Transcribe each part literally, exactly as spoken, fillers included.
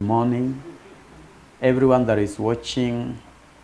Morning. Everyone that is watching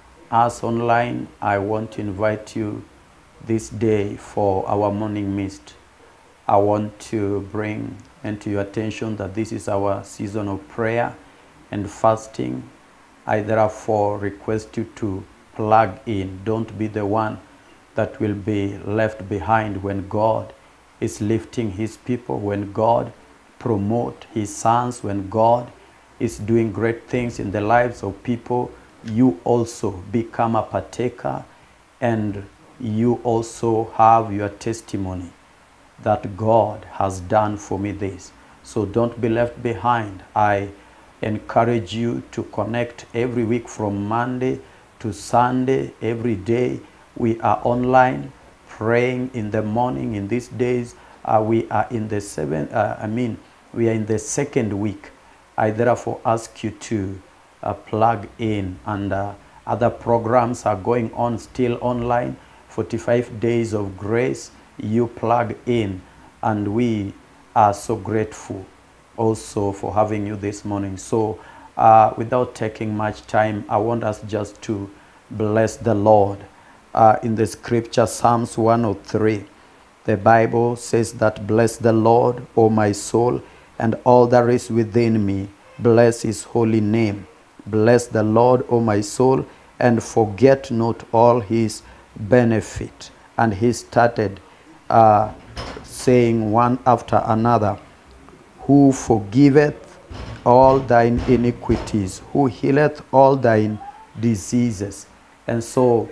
us online, I want to invite you this day for our morning mist. I want to bring into your attention that this is our season of prayer and fasting. I therefore request you to plug in. Don't be the one that will be left behind when God is lifting his people, when God promote his sons, when God is doing great things in the lives of people. You also become a partaker, and you also have your testimony that God has done for me this. So don't be left behind. I encourage you to connect every week from Monday to Sunday. Every day we are online praying in the morning. In these days uh, we are in the seventh uh, I mean we are in the second week. I therefore ask you to uh, plug in, and uh, other programs are going on still online. forty-five days of grace, you plug in, and we are so grateful also for having you this morning. So uh, without taking much time, I want us just to bless the Lord. Uh, in the scripture, Psalms one oh three, the Bible says that, "Bless the Lord, O my soul, and all that is within me, bless his holy name. Bless the Lord, O my soul, and forget not all his benefit." And he started uh, saying one after another, "Who forgiveth all thine iniquities, who healeth all thine diseases." And so,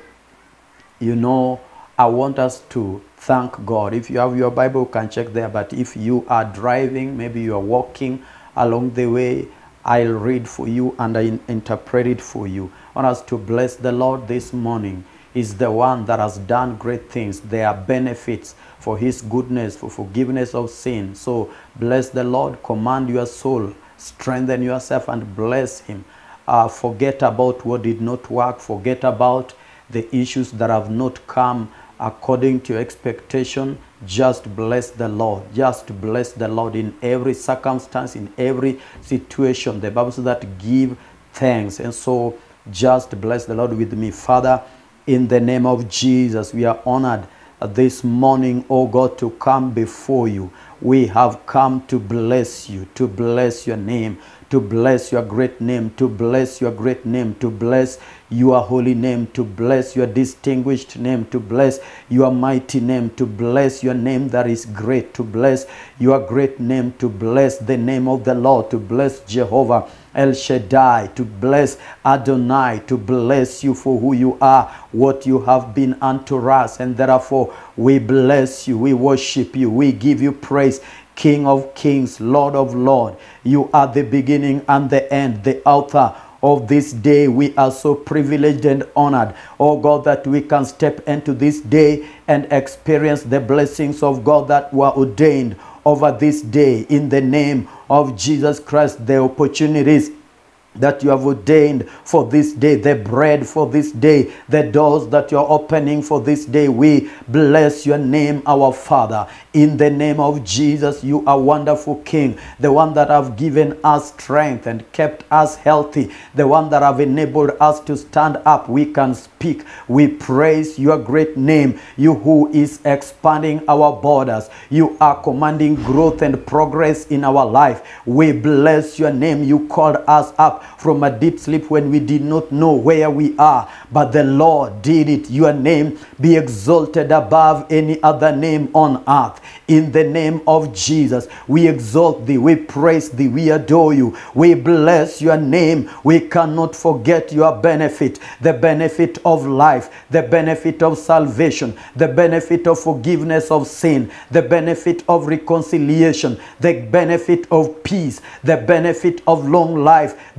you know, I want us to thank God. If you have your Bible, you can check there. But if you are driving, maybe you are walking along the way, I'll read for you and I interpret it for you. I want us to bless the Lord this morning. He's the one that has done great things. There are benefits for his goodness, for forgiveness of sin. So bless the Lord, command your soul, strengthen yourself and bless him. Uh, forget about what did not work. Forget about the issues that have not come according to your expectation. Just bless the Lord. Just bless the Lord in every circumstance, in every situation. The Bible says that give thanks. And so just bless the Lord with me. Father, in the name of Jesus, we are honored this morning, oh God, to come before you. We have come to bless you, to bless your name, to bless your great name, to bless your great name, to bless your holy name, to bless your distinguished name, to bless your mighty name, to bless your name that is great, to bless your great name, to bless the name of the Lord, to bless Jehovah El Shaddai, to bless Adonai, to bless you for who you are, what you have been unto us. And therefore we bless you, we worship you, we give you praise. King of kings, Lord of lords, you are the beginning and the end, the author of this day. We are so privileged and honored, oh God, that we can step into this day and experience the blessings of God that were ordained over this day. In the name of Jesus Christ, the opportunities that you have ordained for this day, the bread for this day, the doors that you're opening for this day, we bless your name, our Father. In the name of Jesus, you are wonderful King, the one that have given us strength and kept us healthy, the one that have enabled us to stand up. We can speak. We praise your great name, you who is expanding our borders. You are commanding growth and progress in our life. We bless your name. You called us up from a deep sleep when we did not know where we are, but the Lord did it. Your name be exalted above any other name on earth. In the name of Jesus, we exalt thee, we praise thee, we adore you, we bless your name. We cannot forget your benefit, the benefit of life, the benefit of salvation, the benefit of forgiveness of sin, the benefit of reconciliation, the benefit of peace, the benefit of long life, the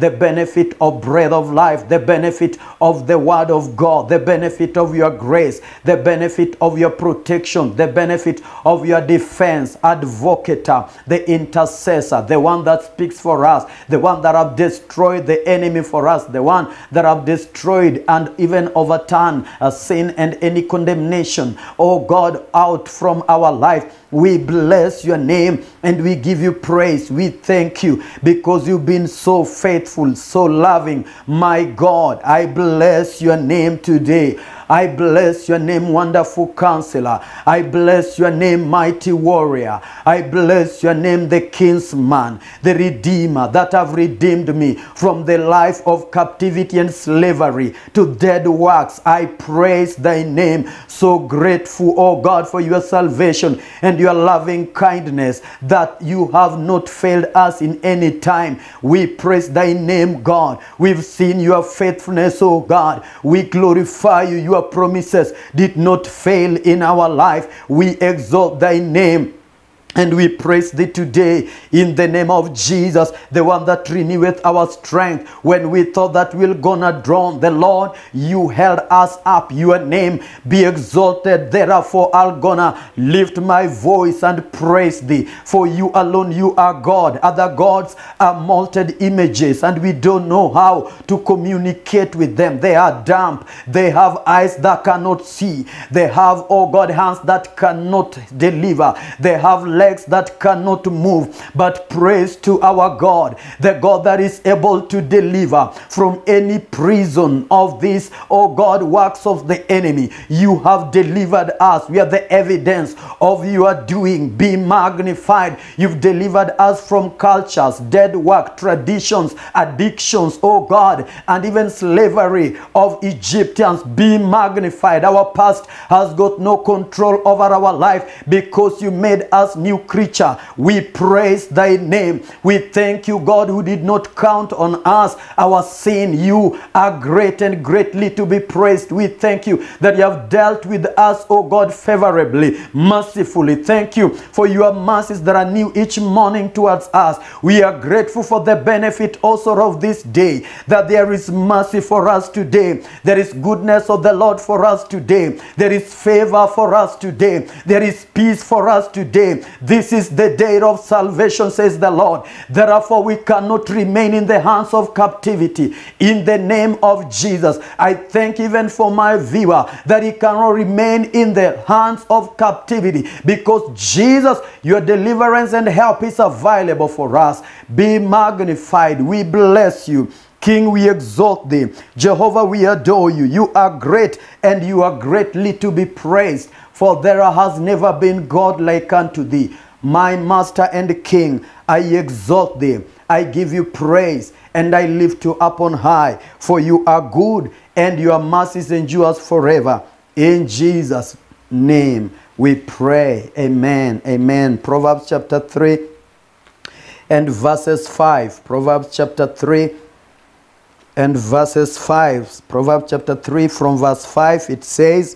the benefit of bread of life, the benefit of the word of God, the benefit of your grace, the benefit of your protection, the benefit of your defense, advocate, the intercessor, the one that speaks for us, the one that have destroyed the enemy for us, the one that have destroyed and even overturned a sin and any condemnation, oh God, out from our life. We bless your name and we give you praise. We thank you because you've been so faithful, so loving. My God, I bless your name today. I bless your name, wonderful counselor. I bless your name, mighty warrior. I bless your name, the kinsman, the redeemer that have redeemed me from the life of captivity and slavery to dead works. I praise thy name. So grateful, oh God, for your salvation and your loving kindness that you have not failed us in any time. We praise thy name, God. We've seen your faithfulness, oh God. We glorify you. Your promises did not fail in our life. We exalt thy name. And we praise thee today in the name of Jesus, the one that reneweth our strength. When we thought that we're gonna drown, the Lord, you held us up. Your name be exalted. Therefore, I'm gonna lift my voice and praise thee. For you alone, you are God. Other gods are molded images, and we don't know how to communicate with them. They are dumb. They have eyes that cannot see. They have, oh God, hands that cannot deliver. They have legs that cannot move. But praise to our God, the God that is able to deliver from any prison of this, oh God, works of the enemy. You have delivered us. We are the evidence of your doing. Be magnified. You've delivered us from cultures, dead work, traditions, addictions, oh God, and even slavery of Egyptians. Be magnified. Our past has got no control over our life because you made us new creature. We praise thy name. We thank you, God, who did not count on us our sin. You are great and greatly to be praised. We thank you that you have dealt with us, oh God, favorably, mercifully. Thank you for your mercies that are new each morning towards us. We are grateful for the benefit also of this day, that there is mercy for us today. There is goodness of the Lord for us today. There is favor for us today. There is peace for us today. This is the day of salvation, says the Lord. Therefore, we cannot remain in the hands of captivity. In the name of Jesus, I thank even for my viewer that he cannot remain in the hands of captivity, because Jesus, your deliverance and help is available for us. Be magnified. We bless you. King, we exalt thee. Jehovah, we adore you. You are great and you are greatly to be praised. For there has never been God like unto thee. My Master and King, I exalt thee. I give you praise and I lift you up on high. For you are good and your mercies endures forever. In Jesus' name we pray. Amen. Amen. Proverbs chapter three and verses five. Proverbs chapter three and verses five. Proverbs chapter three from verse five, it says,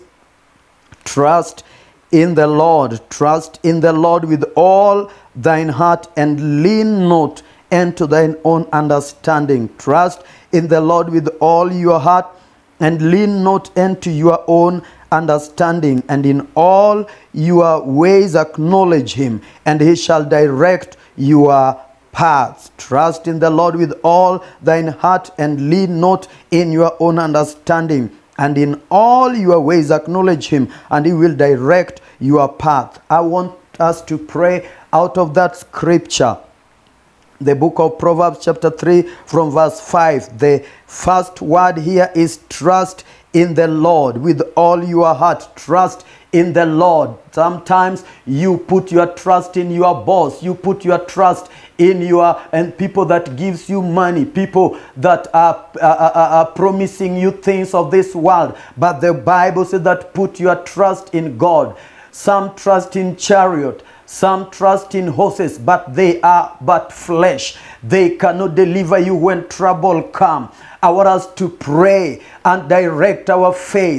trust in the Lord, trust in the Lord with all thine heart, and lean not unto thine own understanding. Trust in the Lord with all your heart, and lean not unto your own understanding. And in all your ways acknowledge him, and he shall direct your paths. Trust in the Lord with all thine heart, and lean not in your own understanding. And in all your ways acknowledge him, and he will direct your path. I want us to pray out of that scripture. The book of Proverbs chapter three from verse five. The first word here is trust in the Lord with all your heart. Trust in the Lord. Sometimes you put your trust in your boss. You put your trust in your and people that gives you money, people that are, are, are promising you things of this world. But the Bible says that put your trust in God. Some trust in chariot, some trust in horses, but they are but flesh. They cannot deliver you when trouble comes. I want us to pray and direct our faith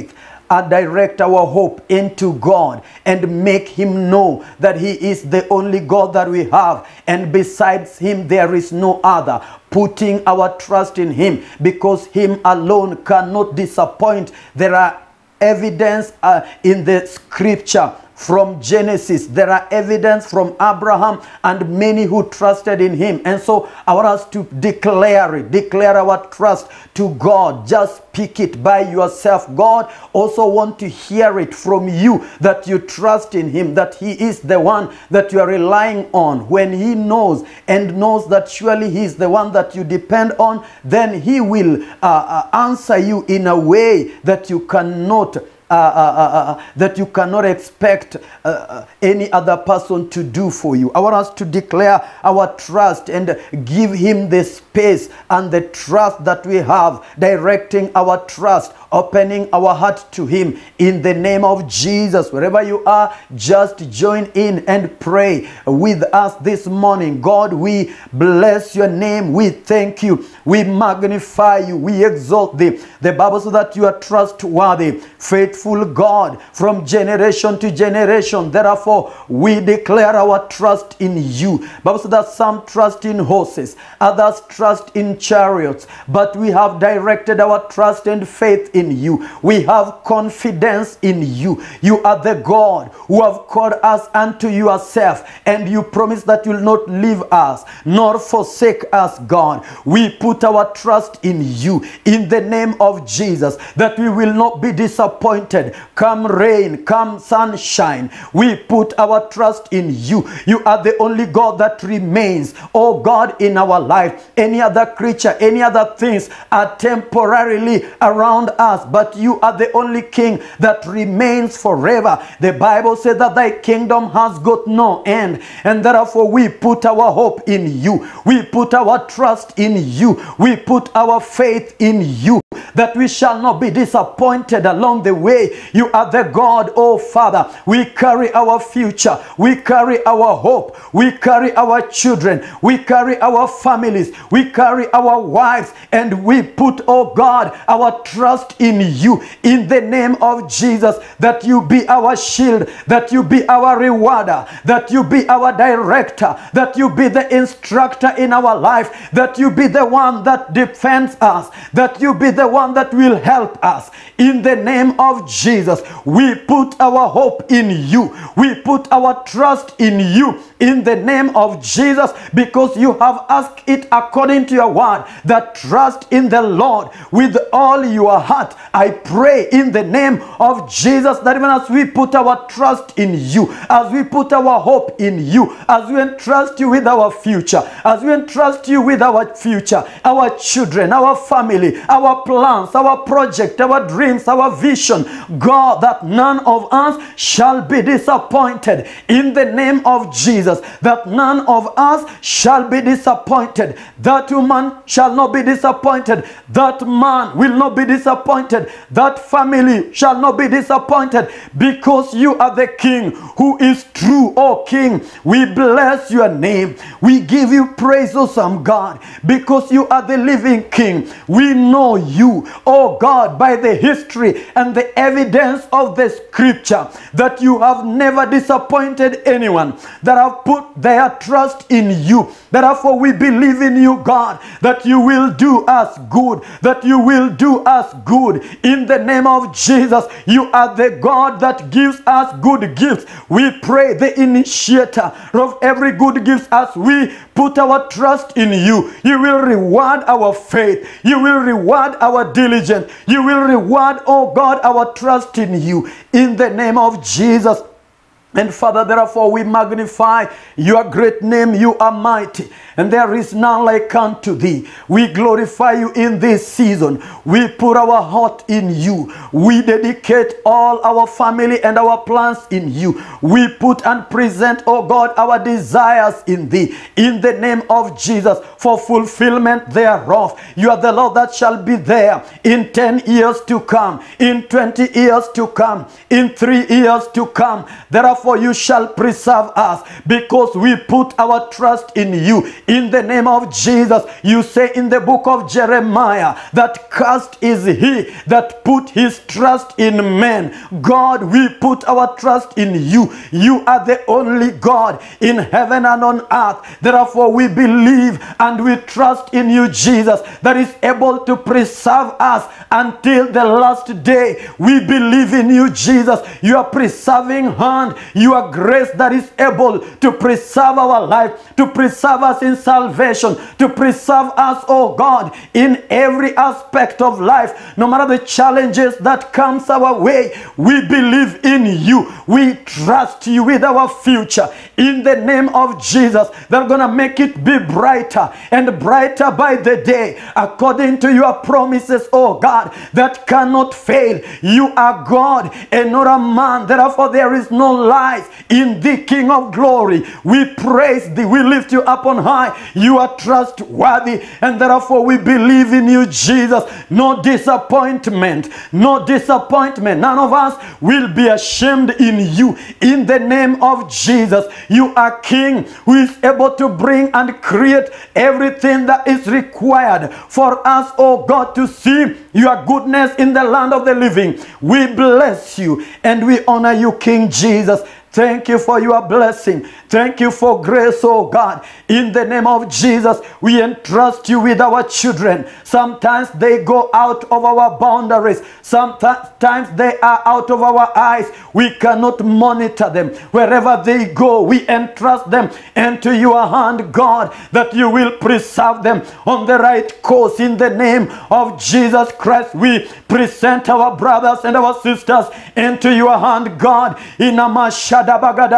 uh, direct our hope into God and make him know that he is the only God that we have, and besides him there is no other. Putting our trust in him, because him alone cannot disappoint. There are evidence uh, in the scripture from Genesis. There are evidence from Abraham and many who trusted in him. And so I want us to declare it, declare our trust to God. Just speak it by yourself. God also wants to hear it from you, that you trust in him, that he is the one that you are relying on. When he knows and knows that surely he is the one that you depend on, then he will uh, uh, answer you in a way that you cannot Uh, uh, uh, uh, that you cannot expect uh, uh, any other person to do for you. I want us to declare our trust and give him the space and the trust that we have, directing our trust, opening our heart to him in the name of Jesus. Wherever you are, just join in and pray with us this morning. God, we bless your name. We thank you. We magnify you. We exalt thee. The Bible says that you are trustworthy, faithful God from generation to generation. Therefore, we declare our trust in you. The Bible says that some trust in horses, others trust in chariots, but we have directed our trust and faith in you. We have confidence in you. You are the God who have called us unto yourself, and you promise that you will not leave us nor forsake us, God. We put our trust in you in the name of Jesus, that we will not be disappointed. Come rain, come sunshine, we put our trust in you. You are the only God that remains, oh God, in our life. Any other creature, any other things are temporarily around us, but you are the only King that remains forever. The Bible says that thy kingdom has got no end, and therefore we put our hope in you. We put our trust in you. We put our faith in you, that we shall not be disappointed along the way. You are the God, oh Father. We carry our future. We carry our hope. We carry our children. We carry our families. We carry our wives. And we put, oh God, our trust in you in the name of Jesus, that you be our shield, that you be our rewarder, that you be our director, that you be the instructor in our life, that you be the one that defends us, that you be the one that will help us. In the name of Jesus, we put our hope in you. We put our trust in you in the name of Jesus, because you have asked it according to your word, that trust in the Lord with all your heart. I pray in the name of Jesus that even as we put our trust in you, as we put our hope in you, as we entrust you with our future, as we entrust you with our future, our children, our family, our plans, our project, our dreams, our vision, God, that none of us shall be disappointed in the name of Jesus, that none of us shall be disappointed. That woman shall not be disappointed. That man will not be disappointed. That family shall not be disappointed, because you are the King who is true, oh King. We bless your name. We give you praise, awesome God, because you are the living King. We know you, oh God, by the history and the evidence of the scripture, that you have never disappointed anyone that have put their trust in you. Therefore, we believe in you, God, that you will do us good, that you will do us good. In the name of Jesus, you are the God that gives us good gifts. We pray, the initiator of every good gift, as we put our trust in you. You will reward our faith. You will reward our diligence. You will reward, oh God, our trust in you. In the name of Jesus. And Father, therefore we magnify your great name. You are mighty, and there is none like unto thee. We glorify you in this season. We put our heart in you. We dedicate all our family and our plans in you. We put and present, oh God, our desires in thee, in the name of Jesus, for fulfillment thereof. You are the Lord that shall be there in ten years to come, in twenty years to come, in three years to come. Therefore Therefore you shall preserve us, because we put our trust in you. In the name of Jesus, you say in the book of Jeremiah that cursed is he that put his trust in men. God, we put our trust in you. You are the only God in heaven and on earth. Therefore we believe and we trust in you, Jesus, that is able to preserve us until the last day. We believe in you, Jesus, your preserving hand, your grace that is able to preserve our life, to preserve us in salvation, to preserve us, oh God, in every aspect of life. No matter the challenges that comes our way, we believe in you. We trust you with our future. In the name of Jesus, they're going to make it be brighter and brighter by the day, according to your promises, oh God, that cannot fail. You are God and not a man. Therefore, there is no lies in thee, King of glory. We praise thee. We lift you up on high. You are trustworthy, and therefore we believe in you, Jesus. No disappointment, no disappointment. None of us will be ashamed in you. In the name of Jesus, you are King who is able to bring and create everything that is required for us, oh God, to see your goodness in the land of the living. We bless you and we honor you, King Jesus. Thank you for your blessing. Thank you for grace, oh God. In the name of Jesus, we entrust you with our children. Sometimes they go out of our boundaries. Sometimes they are out of our eyes. We cannot monitor them. Wherever they go, we entrust them into your hand, God, that you will preserve them on the right course. In the name of Jesus Christ, we present our brothers and our sisters into your hand, God. In Amashad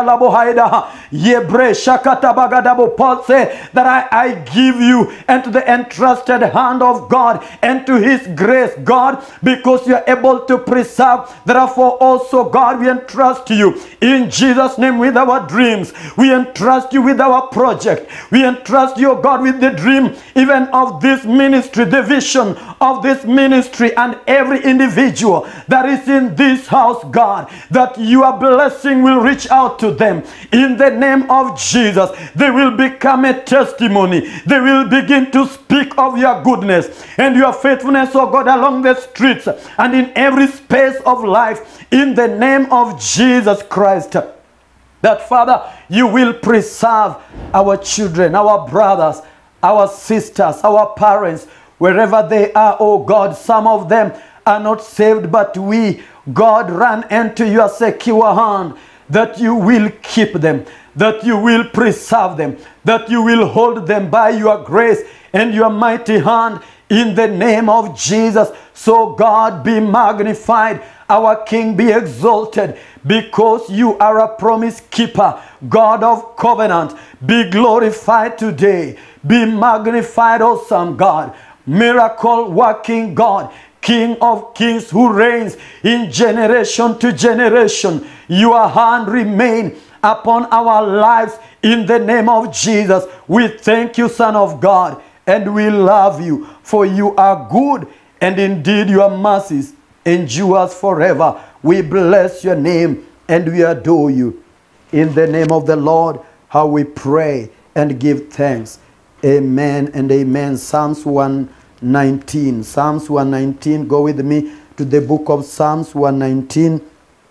Yebre Shakata Bagadabo, Paul said that I, I give you into the entrusted hand of God and to his grace, God, because you are able to preserve. Therefore also, God, we entrust you in Jesus' name with our dreams. We entrust you with our project. We entrust you, God, with the dream even of this ministry, the vision of this ministry, and every individual that is in this house, God, that your blessing will reach out to them. In the name of Jesus, they will become a testimony. They will begin to speak of your goodness and your faithfulness, oh God, along the streets and in every space of life. In the name of Jesus Christ, that Father, you will preserve our children, our brothers, our sisters, our parents, wherever they are, oh God. Some of them are not saved, but we, God, run into your secure hand, that you will keep them, that you will preserve them, that you will hold them by your grace and your mighty hand, in the name of Jesus. So God, be magnified, our King be exalted, because you are a promise keeper, God of covenant. Be glorified today, be magnified, awesome God, miracle working God, King of kings who reigns in generation to generation. Your hand remain upon our lives in the name of Jesus. We thank you, Son of God, and we love you, for you are good, and indeed your mercies endures forever. We bless your name and we adore you. In the name of the Lord, how we pray and give thanks. Amen and amen. Psalms one nineteen. Psalms one nineteen. Go with me to the book of Psalms one nineteen.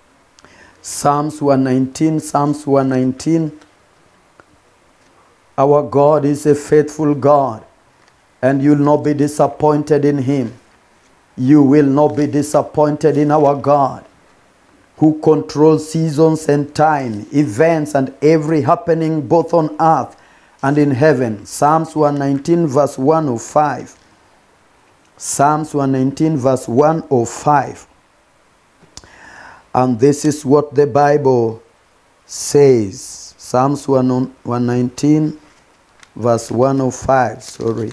Psalms one nineteen. Psalms one nineteen. Our God is a faithful God, and you'll not be disappointed in him. You will not be disappointed in our God, who controls seasons and time, events and every happening both on earth and in heaven. Psalms one nineteen verse one oh five. Psalms one nineteen verse one oh five. And this is what the Bible says. Psalms one nineteen verse one oh five. Sorry.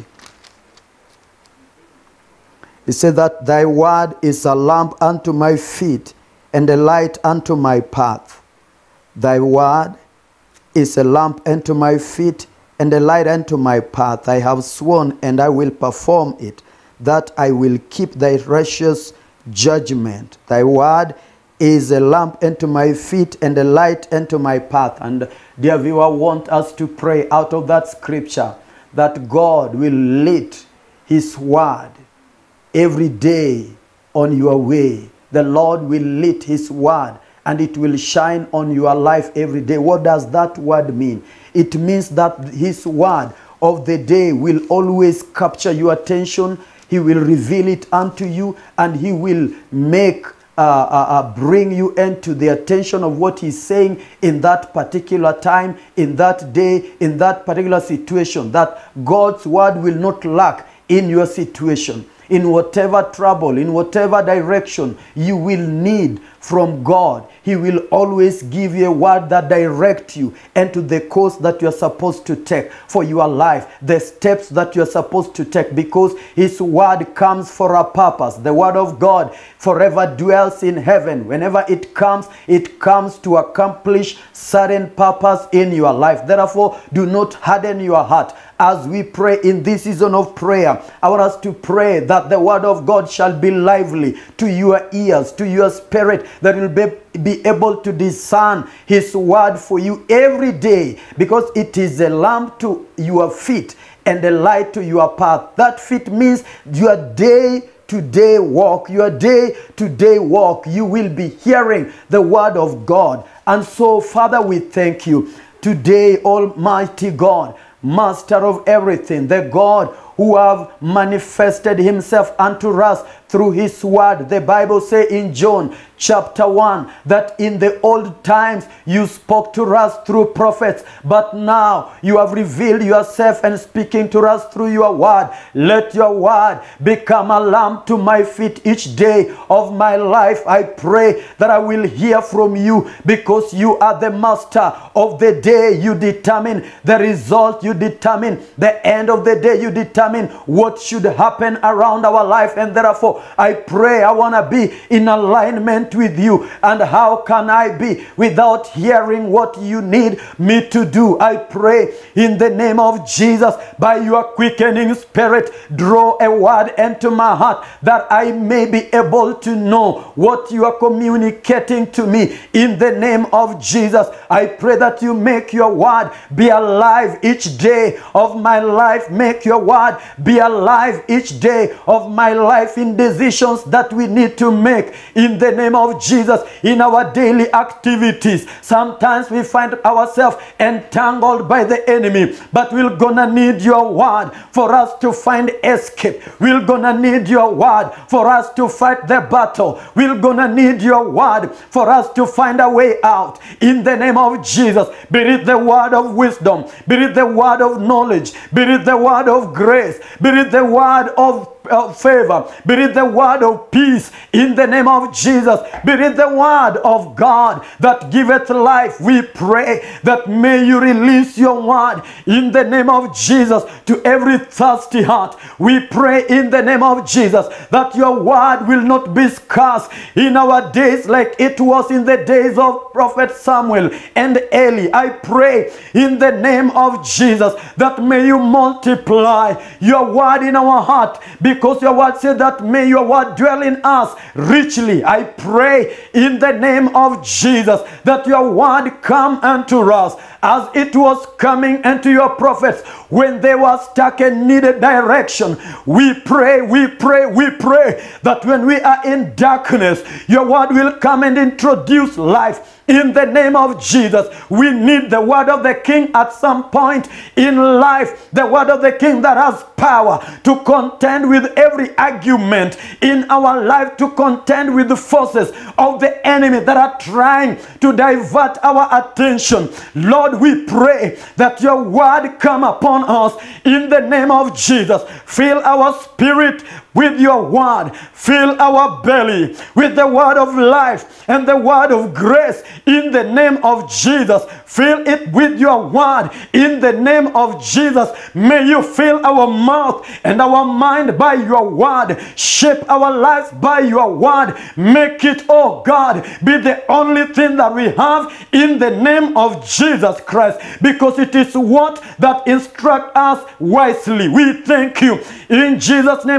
It says that thy word is a lamp unto my feet and a light unto my path. Thy word is a lamp unto my feet and a light unto my path. I have sworn and I will perform it, that I will keep thy righteous judgment. Thy word is a lamp unto my feet and a light unto my path. And dear viewer, I want us to pray out of that scripture that God will lead his word every day on your way. The Lord will lead his word and it will shine on your life every day. What does that word mean? It means that his word of the day will always capture your attention. He will reveal it unto you, and he will make uh, uh, uh, bring you into the attention of what he's saying in that particular time, in that day, in that particular situation. That God's word will not lack in your situation. In whatever trouble, in whatever direction you will need from God, he will always give you a word that directs you into the course that you're supposed to take for your life, the steps that you're supposed to take, because his word comes for a purpose. The word of God forever dwells in heaven. Whenever it comes, it comes to accomplish certain purpose in your life. Therefore, do not harden your heart. As we pray in this season of prayer, I want us to pray that the word of God shall be lively to your ears, to your spirit, that will be, be able to discern his word for you every day, because it is a lamp to your feet and a light to your path. That feet means your day to day walk, your day to day walk. You will be hearing the word of God. And so, Father, we thank you today, Almighty God, Master of everything, the God who have manifested himself unto us through his word. The Bible says in John chapter one that in the old times you spoke to us through prophets, but now you have revealed yourself and speaking to us through your word. Let your word become a lamp to my feet each day of my life. I pray that I will hear from you, because you are the master of the day. You determine the result, you determine the end of the day, you determine what should happen around our life. And therefore I pray, I want to be in alignment with you. And how can I be without hearing what you need me to do? I pray in the name of Jesus, by your quickening spirit, draw a word into my heart that I may be able to know what you are communicating to me. In the name of Jesus, I pray that you make your word be alive each day of my life. Make your word be alive each day of my life in decisions that we need to make in the name of Jesus, in our daily activities. Sometimes we find ourselves entangled by the enemy, but we're gonna need your word for us to find escape. We're gonna need your word for us to fight the battle. We're gonna need your word for us to find a way out in the name of Jesus. Be it the word of wisdom, be it the word of knowledge, be it the word of grace, be it the word of of favor, be it the word of peace in the name of Jesus, be it the word of God that giveth life. We pray that may you release your word in the name of Jesus to every thirsty heart. We pray in the name of Jesus that your word will not be scarce in our days like it was in the days of Prophet Samuel and Eli. I pray in the name of Jesus that may you multiply your word in our heart, because your word said that may your word dwell in us richly. I pray in the name of Jesus that your word come unto us as it was coming unto your prophets when they were stuck and needed direction. We pray, we pray, we pray that when we are in darkness, your word will come and introduce life. In the name of Jesus, we need the word of the King at some point in life. The word of the King that has power to contend with every argument in our life, to contend with the forces of the enemy that are trying to divert our attention. Lord, we pray that your word come upon us in the name of Jesus. Fill our spirit with your word. Fill our belly with the word of life and the word of grace in the name of Jesus. Fill it with your word in the name of Jesus. May you fill our mouth and our mind by your word. Shape our lives by your word. Make it, oh God, be the only thing that we have in the name of Jesus Christ, because it is what that instructs us wisely. We thank you in Jesus' name, as you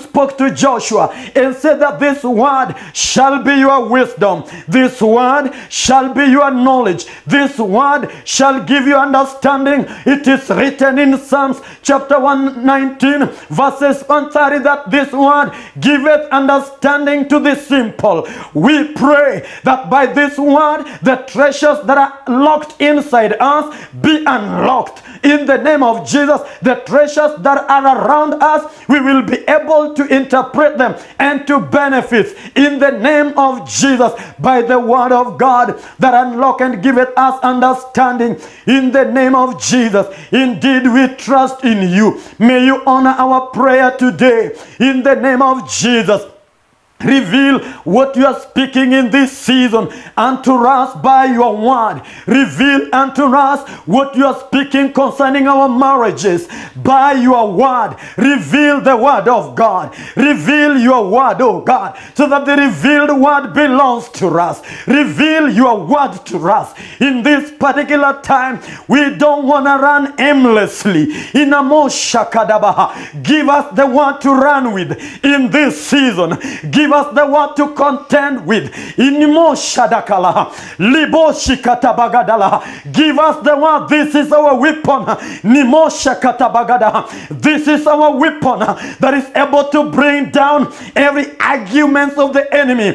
spoke to Joshua and said that this word shall be your wisdom. This word shall be your knowledge. This word shall give you understanding. It is written in Psalms chapter one nineteen verses one thirty that this word giveth understanding to the simple. We pray that by this word the treasures that are locked inside us be unlocked. In the name of Jesus, the treasures that are around us, we will be able to interpret them and to benefit in the name of Jesus by the word of God that unlock and giveth us understanding in the name of Jesus. Indeed, we trust in you. May you honor our prayer today in the name of Jesus. Reveal what you are speaking in this season unto us by your word. Reveal unto us what you are speaking concerning our marriages by your word. Reveal the word of God. Reveal your word, oh God, so that the revealed word belongs to us. Reveal your word to us. In this particular time, we don't want to run aimlessly. In a moshakadabaha, give us the word to run with in this season. Give us the word to contend with. Inimoshadakala, liboshikatabagadalah. Give us the word. This is our weapon. Nimoshakatabagada. This is our weapon that is able to bring down every argument of the enemy.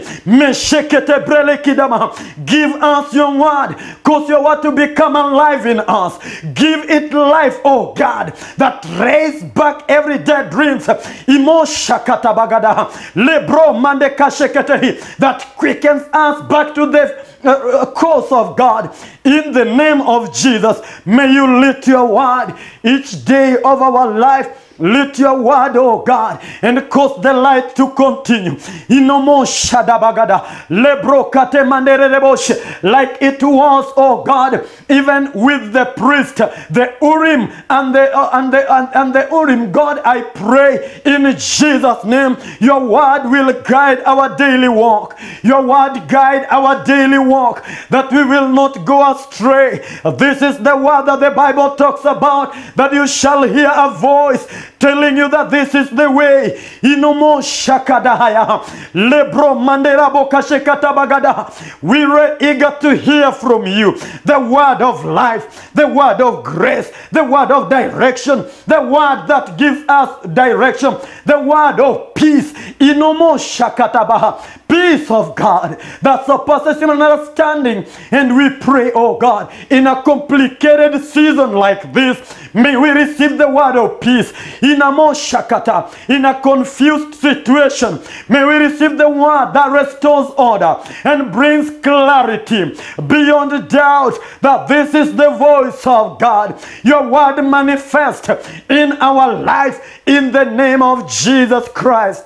Mesheketebrelikidama. Give us your word, cause your word to become alive in us. Give it life, oh God, that raise back every dead dreams. Imoshakatabagada. Lebro mandekashekete. That quickens us back to the uh, course of God. In the name of Jesus, may you lift your word each day of our life. Lift your word, oh God, and cause the light to continue. Inomo shadabagada, lebro kate mandereboshe, like it was, oh God, even with the priest, the Urim and the uh, and the and, and the Urim. God, I pray in Jesus' name, your word will guide our daily walk. Your word guide our daily walk, that we will not go astray. This is the word that the Bible talks about, that you shall hear a voice telling you that this is the way. Inomo shakadahaya, lebro manderabo kashekatabagada. We are eager to hear from you the word of life, the word of grace, the word of direction, the word that gives us direction, the word of peace. Inomo shakatabaha, peace of God that surpasses human understanding. And we pray, oh God, in a complicated season like this, may we receive the word of peace. In a moshakata, in a confused situation, may we receive the word that restores order and brings clarity beyond doubt that this is the voice of God. Your word manifest in our life in the name of Jesus Christ,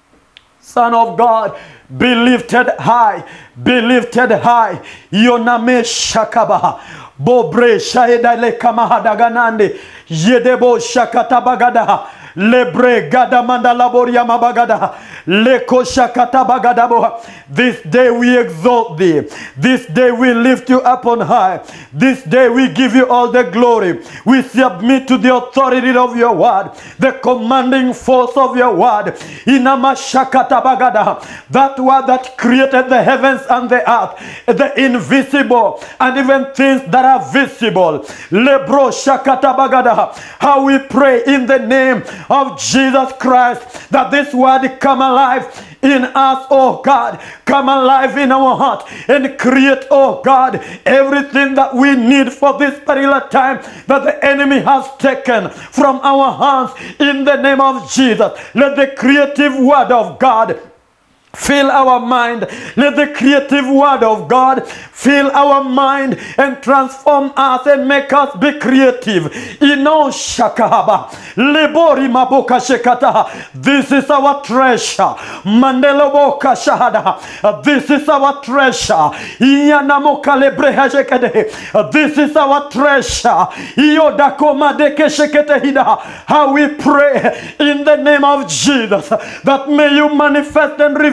Son of God. Be lifted high, be lifted high. Yoname shakabaha. Bobre shaida le kamahadaganande. Yedebo shakatabagada. Lebre gada mandalaboria mabagada. Leko shakatabagada. This day we exalt thee. This day we lift you up on high. This day we give you all the glory. We submit to the authority of your word, the commanding force of your word. Inama shakatabagada. That word that created the heavens and the earth, the invisible and even things that are visible. Lebro shakatabagada. How we pray in the name of Jesus Christ that this word come alive in us, oh God, come alive in our heart and create, oh God, everything that we need for this particular time that the enemy has taken from our hands in the name of Jesus. Let the creative word of God fill our mind. Let the creative word of God fill our mind and transform us and make us be creative. Ino shakahaba. Lebori maboka shekata. This is our treasure. Mandela boka shahada. This is our treasure. Iyanamoka lebreha shekade. This is our treasure. Iyodako madeke shekete hida. How we pray in the name of Jesus that may you manifest and reveal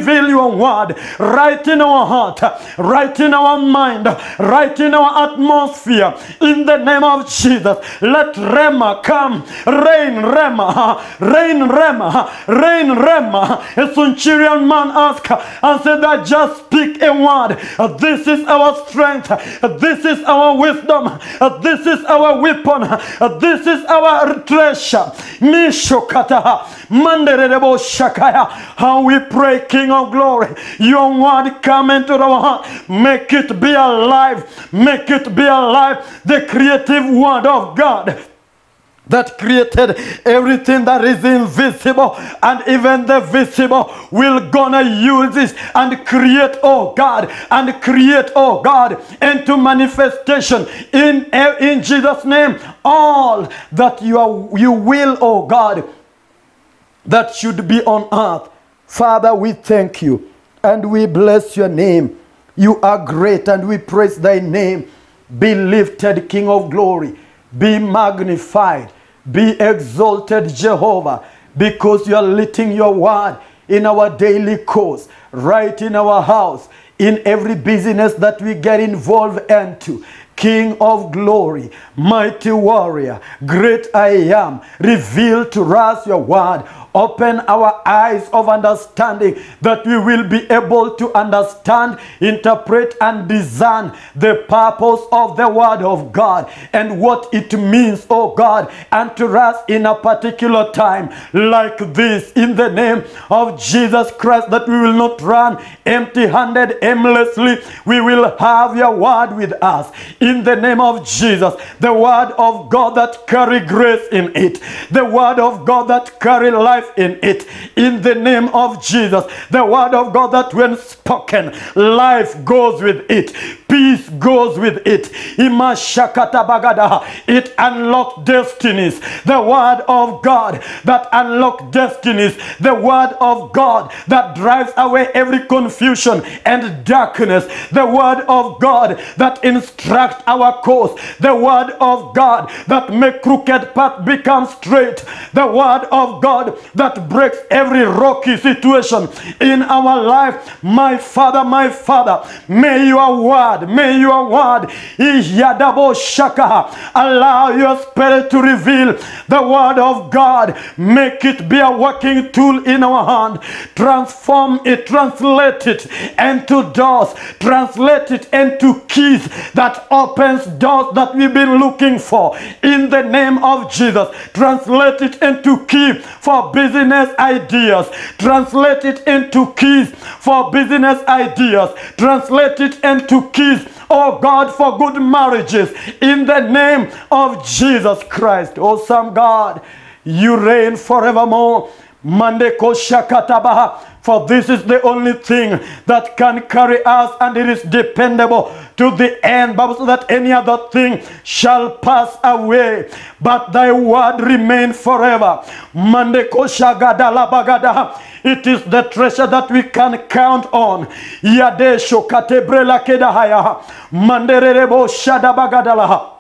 reveal your word right in our heart, right in our mind, right in our atmosphere. In the name of Jesus, let Rema come. Rain Rema, rain Rema, rain Rema. A centurion man asked and said that just speak a word. This is our strength. This is our wisdom. This is our weapon. This is our treasure. Mishokata, Manderebo Shakaya. How we pray, King of Glory. Your word come into our heart. Make it be alive. Make it be alive. The creative word of God that created everything that is invisible, and even the visible will gonna use this and create, oh God, and create, oh God, into manifestation in, in Jesus' name all that you are, you will, oh God, that should be on earth. Father, we thank you and we bless your name. You are great and we praise thy name. Be lifted, King of Glory. Be magnified. Be exalted, Jehovah, because you are letting your word in our daily course, right in our house, in every business that we get involved into. King of Glory, mighty warrior, great I am, reveal to us your word. Open our eyes of understanding that we will be able to understand, interpret, and discern the purpose of the word of God and what it means, oh God, and to us in a particular time like this, in the name of Jesus Christ, that we will not run empty-handed aimlessly. We will have your word with us in the name of Jesus, the word of God that carry grace in it, the word of God that carry life in it, in the name of Jesus, the word of God that when spoken, life goes with it, peace goes with it. It unlocks destinies. The word of God that unlocks destinies, the word of God that drives away every confusion and darkness, the word of God that instructs our course, the word of God that makes crooked path become straight, the word of God that breaks every rocky situation in our life. My Father, my Father, may your word, may your word allow your spirit to reveal the word of God. Make it be a working tool in our hand. Transform it, translate it into doors, translate it into keys that opens doors that we've been looking for in the name of Jesus. Translate it into key for business ideas. Translate it into keys for business ideas. Translate it into keys, oh God, for good marriages in the name of Jesus Christ. Awesome God, you reign forevermore. Mande koshakatabaha. For this is the only thing that can carry us, and it is dependable to the end. Bible says that any other thing shall pass away, but thy word remain forever. Mande koshagadalabagada. It is the treasure that we can count on. Yadesho katebrela kedahaya. Manderebo shadabagadalaha.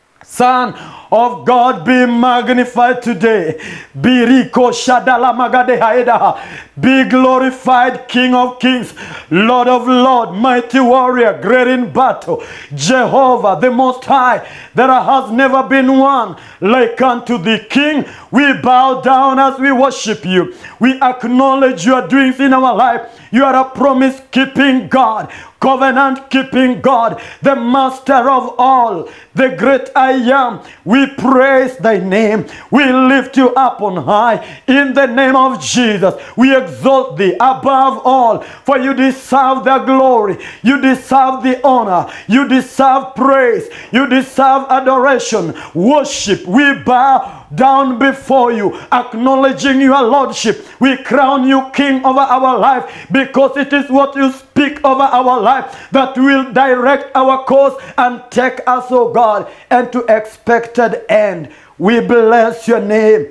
Son of God, be magnified today. Be riko shadala magadehaedaha. Be glorified, King of Kings, Lord of Lords, mighty warrior, great in battle, Jehovah, the Most High. There has never been one like unto thee, King. We bow down as we worship you. We acknowledge your doings in our life. You are a promise-keeping God, covenant-keeping God, the master of all, the great I am. We praise thy name. We lift you up on high in the name of Jesus. We exalt thee above all, for you deserve the glory. You deserve the honor. You deserve praise. You deserve adoration, worship. We bow down before you, acknowledging your lordship. We crown you king over our life, because it is what you speak over our life that will direct our course and take us, oh God, into expected end. We bless your name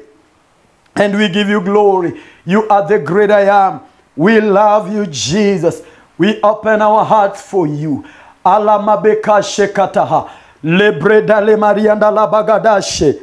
and we give you glory. You are the great I am. We love you, Jesus. We open our hearts for you. Alamabeka shekataha. Lebreda le marianda la bagadashe.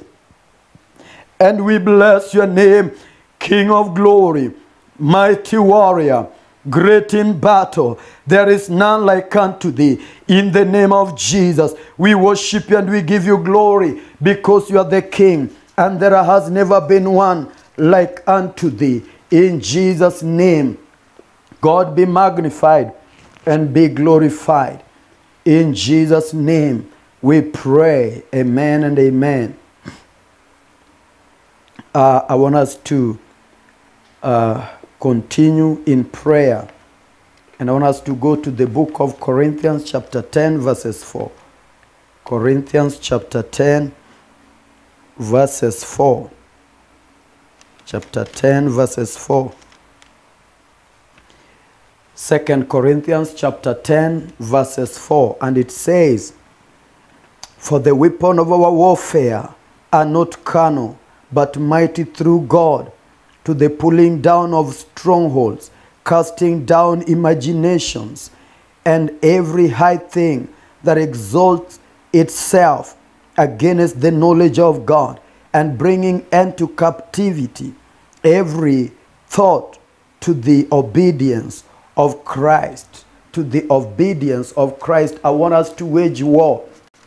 And we bless your name, King of Glory, mighty warrior, great in battle. There is none like unto thee. In the name of Jesus, we worship you and we give you glory because you are the King, and there has never been one like unto thee. In Jesus' name, God be magnified and be glorified. In Jesus' name, we pray. Amen and amen. Uh, I want us to uh, continue in prayer. And I want us to go to the book of Corinthians chapter ten, verses four. Corinthians chapter ten, verses four. Chapter ten, verses four. Second Corinthians chapter ten, verses four. And it says, for the weapon of our warfare are not carnal, but mighty through God, to the pulling down of strongholds, casting down imaginations, and every high thing that exalts itself against the knowledge of God, and bringing into captivity every thought to the obedience of Christ. To the obedience of Christ. I want us to wage war.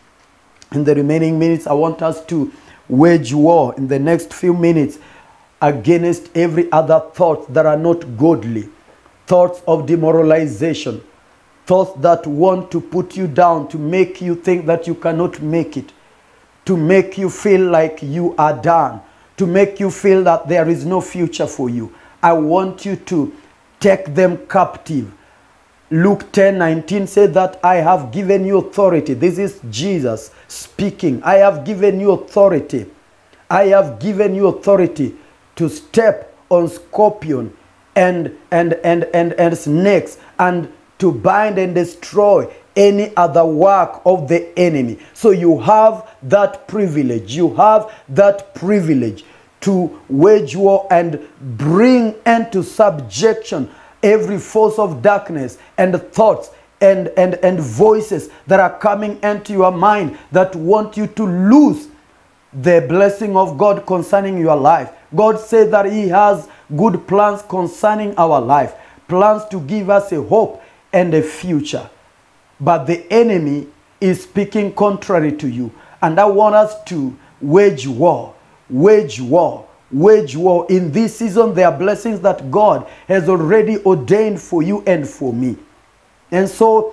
In the remaining minutes, I want us to wage war in the next few minutes against every other thought that are not godly. Thoughts of demoralization. Thoughts that want to put you down, to make you think that you cannot make it. To make you feel like you are done. To make you feel that there is no future for you. I want you to take them captive. Luke ten nineteen said that I have given you authority. This is Jesus speaking. I have given you authority. I have given you authority to step on scorpion and, and, and, and, and snakes, and to bind and destroy any other work of the enemy. So you have that privilege. You have that privilege to wage war and bring into subjection every force of darkness and thoughts and, and, and voices that are coming into your mind that want you to lose the blessing of God concerning your life. God said that He has good plans concerning our life, plans to give us a hope and a future. But the enemy is speaking contrary to you. And I want us to wage war, wage war, wage war. In this season, there are blessings that God has already ordained for you and for me. And so,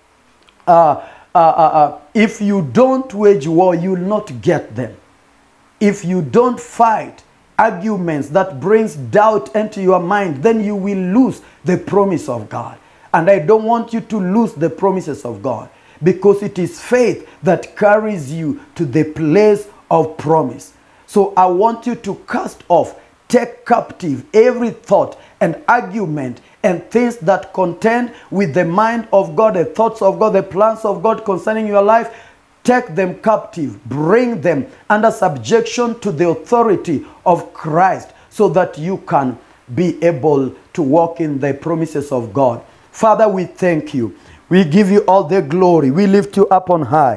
uh, uh, uh, uh, if you don't wage war, you will not get them. If you don't fight arguments that brings doubt into your mind, then you will lose the promise of God. And I don't want you to lose the promises of God, because it is faith that carries you to the place of promise. So I want you to cast off, take captive every thought and argument and things that contend with the mind of God, the thoughts of God, the plans of God concerning your life. Take them captive, bring them under subjection to the authority of Christ, so that you can be able to walk in the promises of God. Father, we thank you. We give you all the glory. We lift you up on high.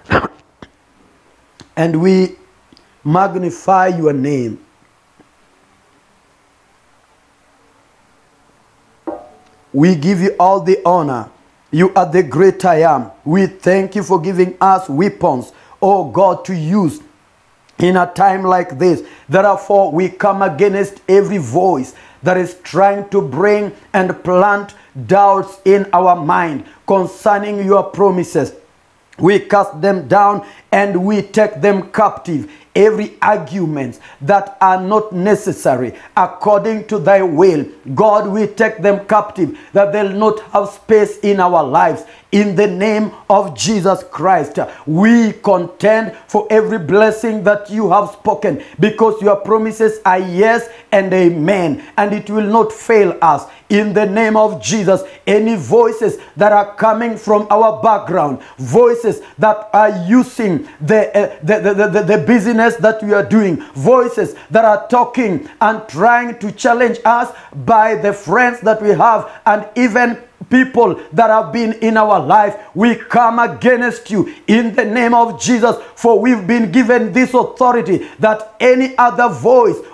And we magnify your name. We give you all the honor. You are the great I am. We thank you for giving us weapons, oh God, to use in a time like this. Therefore, we come against every voice that is trying to bring and plant doubts in our mind concerning your promises. We cast them down and we take them captive. Every argument that are not necessary according to thy will, God, we take them captive, that they'll not have space in our lives. In the name of Jesus Christ, we contend for every blessing that you have spoken, because your promises are yes and amen, and it will not fail us. In the name of Jesus, any voices that are coming from our background, voices that are using the, uh, the, the, the, the business that we are doing, voices that are talking and trying to challenge us by the friends that we have, and even people that have been in our life, we come against you in the name of Jesus. For we've been given this authority, that any other voice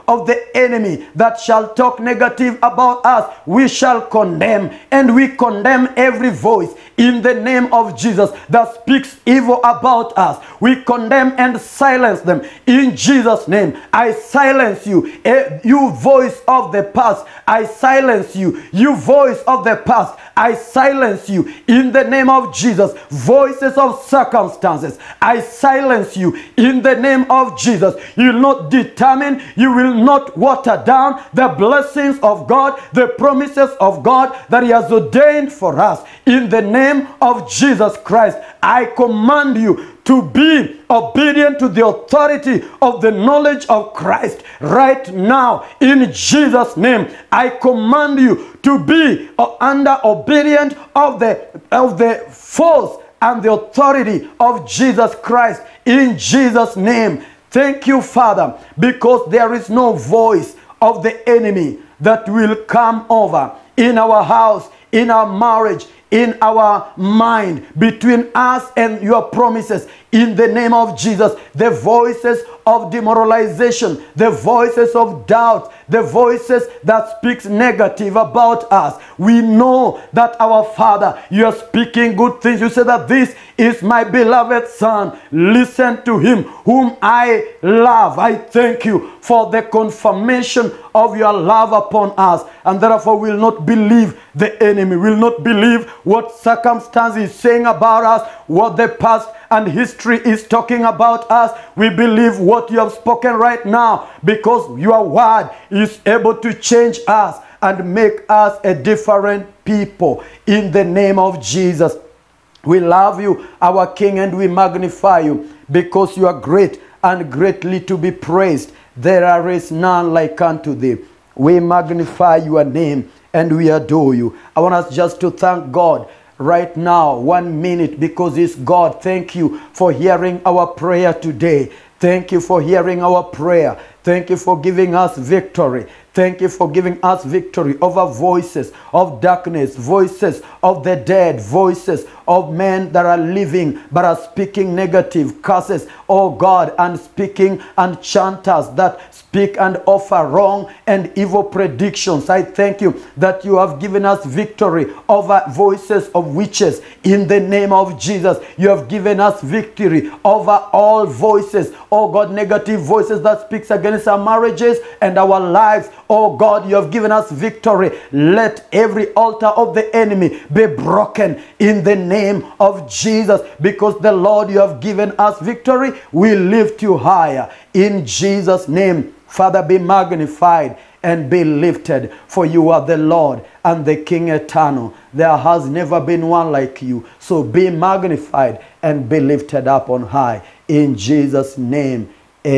of the enemy that shall talk negative about us, we shall condemn. And we condemn every voice in the name of Jesus that speaks evil about us. We condemn and silence them in Jesus' name. I silence you, you voice of the past. I silence you, you voice of the past. I silence you in the name of Jesus. Voices of circumstances, I silence you in the name of Jesus. You will not determine, you will not water down the blessings of God, the promises of God that He has ordained for us. In the name of Jesus Christ, I command you to be obedient to the authority of the knowledge of Christ right now. In Jesus' name, I command you to be under obedient of the, of the force and the authority of Jesus Christ. In Jesus' name, thank you, Father, because there is no voice of the enemy that will come over in our house, in our marriage, in our mind, between us and your promises. In the name of Jesus, the voices of demoralization, the voices of doubt, the voices that speaks negative about us. We know that our Father, you are speaking good things. You say that this is my beloved Son. Listen to him whom I love. I thank you for the confirmation of your love upon us. And therefore will not believe the enemy, will not believe what circumstance is saying about us, what the past and history is talking about us. We believe what you have spoken right now, because your word is able to change us and make us a different people. In the name of Jesus, we love you, our King, and we magnify you, because you are great and greatly to be praised. There is none like unto thee. We magnify your name and we adore you. I want us just to thank God right now, one minute, because it's God. Thank you for hearing our prayer today. Thank you for hearing our prayer. Thank you for giving us victory. Thank you for giving us victory over voices of darkness, voices of the dead, voices of men that are living but are speaking negative curses, oh God, and speaking and chanters that speak and offer wrong and evil predictions. I thank you that you have given us victory over voices of witches. In the name of Jesus, you have given us victory over all voices, oh God, negative voices that speaks against our marriages and our lives. Oh God, you have given us victory. Let every altar of the enemy be broken in the name of Jesus, because the Lord, you have given us victory. We lift you higher in Jesus' name. Father, be magnified and be lifted, for you are the Lord and the King eternal. There has never been one like you. So be magnified and be lifted up on high. In Jesus' name,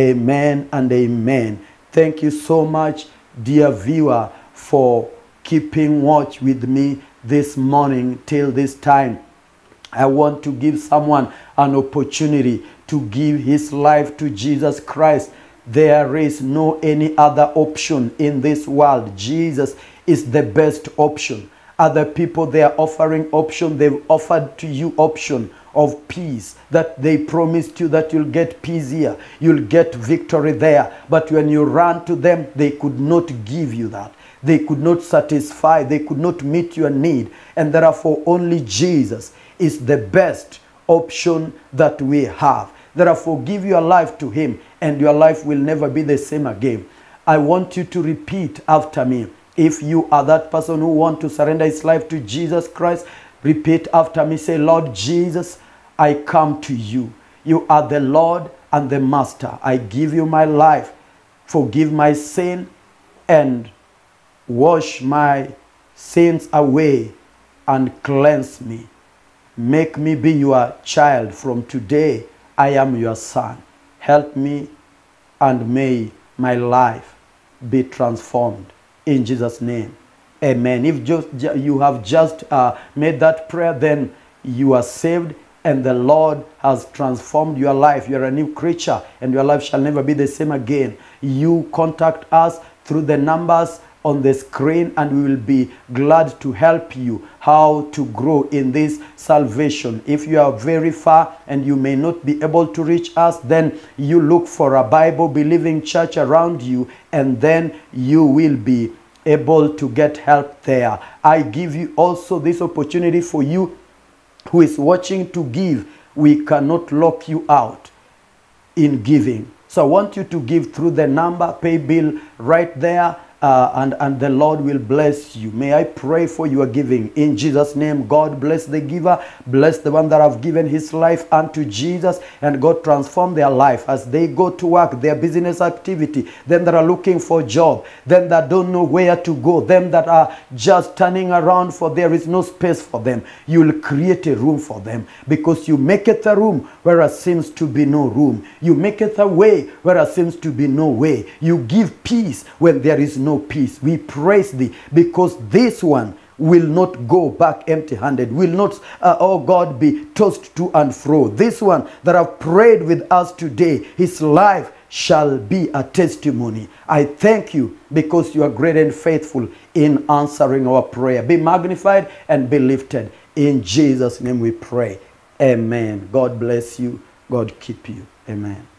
amen and amen. Thank you so much, dear viewer, for keeping watch with me this morning till this time. I want to give someone an opportunity to give his life to Jesus Christ. There is no any other option in this world. Jesus is the best option. Other people, they are offering option. They've offered to you option of peace, that they promised you that you'll get peace here, you'll get victory there. But when you ran to them, they could not give you that. They could not satisfy. They could not meet your need. And therefore, only Jesus is the best option that we have. Therefore, give your life to him, and your life will never be the same again. I want you to repeat after me. If you are that person who wants to surrender his life to Jesus Christ, repeat after me. Say, Lord Jesus, I come to you. You are the Lord and the Master. I give you my life. Forgive my sin and wash my sins away and cleanse me. Make me be your child. From today, I am your son. Help me, and may my life be transformed. In Jesus' name, amen. If just, you have just uh, made that prayer, then you are saved, and the Lord has transformed your life. You are a new creature, and your life shall never be the same again. You contact us through the numbers on the screen, and we will be glad to help you how to grow in this salvation. If you are very far and you may not be able to reach us, then you look for a Bible-believing church around you, and then you will be able to get help there. I give you also this opportunity for you who is watching to give. We cannot lock you out in giving. So I want you to give through the number, pay bill right there, uh, and, and the Lord will bless you. May I pray for your giving. In Jesus' name, God bless the giver, bless the one that have given his life unto Jesus, and God transform their life as they go to work, their business activity, them that are looking for a job, them that don't know where to go, them that are just turning around for there is no space for them. You will create a room for them, because you make it a room where there seems to be no room. You make it a way where there seems to be no way. You give peace when there is no peace. We praise thee, because this one will not go back empty-handed, will not, uh, oh God, be tossed to and fro. This one that have prayed with us today, his life shall be a testimony. I thank you because you are great and faithful in answering our prayer. Be magnified and be lifted. In Jesus' name we pray. Amen. God bless you. God keep you. Amen.